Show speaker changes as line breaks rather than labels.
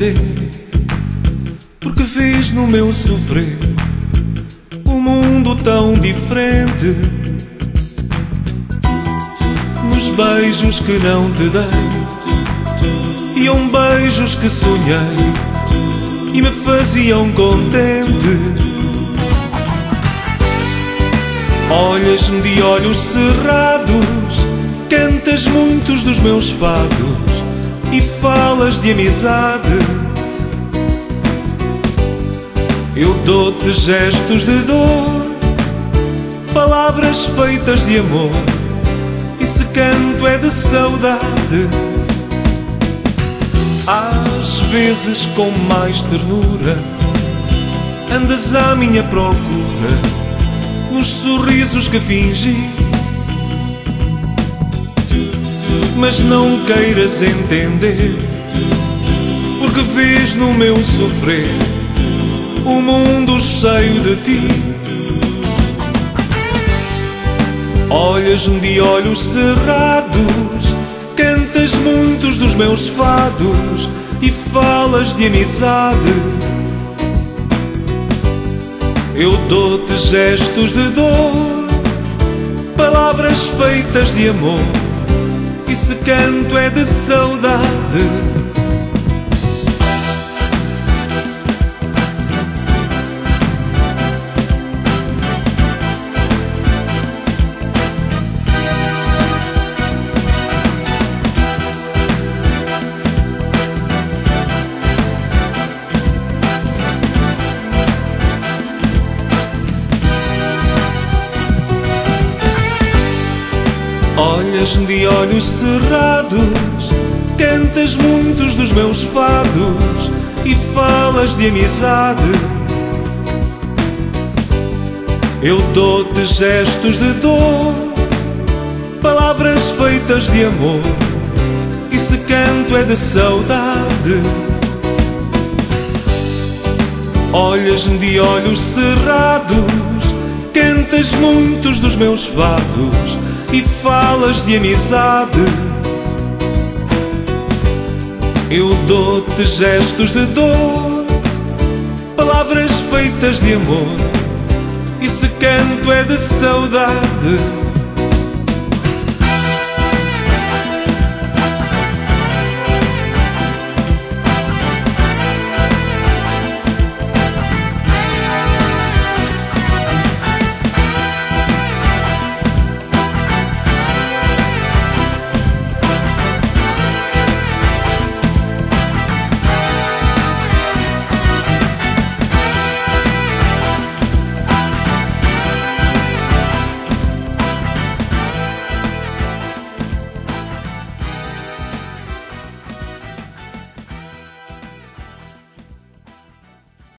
entender porque fez no meu sofrer um mundo tão diferente. Nos beijos que não te dei, iam beijos que sonhei e me faziam contente. Olhas-me de olhos cerrados, cantas muitos dos meus fados e falas de amizade. Eu dou-te gestos de dor, palavras feitas de amor, e se canto é de saudade. Às vezes com mais ternura andas à minha procura nos sorrisos que fingi, mas não queiras entender porque vês no meu sofrer um mundo cheio de ti. Olhas-me de olhos cerrados, cantas muitos dos meus fados e falas de amizade. Eu dou-te gestos de dor, palavras feitas de amor, e se canto é de saudade. Olhas-me de olhos cerrados, cantas muitos dos meus fados e falas de amizade. Eu dou-te gestos de dor, palavras feitas de amor, e se canto é de saudade. Olhas-me de olhos cerrados, cantas muitos dos meus fados e falas de amizade. Eu dou-te gestos de dor, palavras feitas de amor, e se canto é de saudade.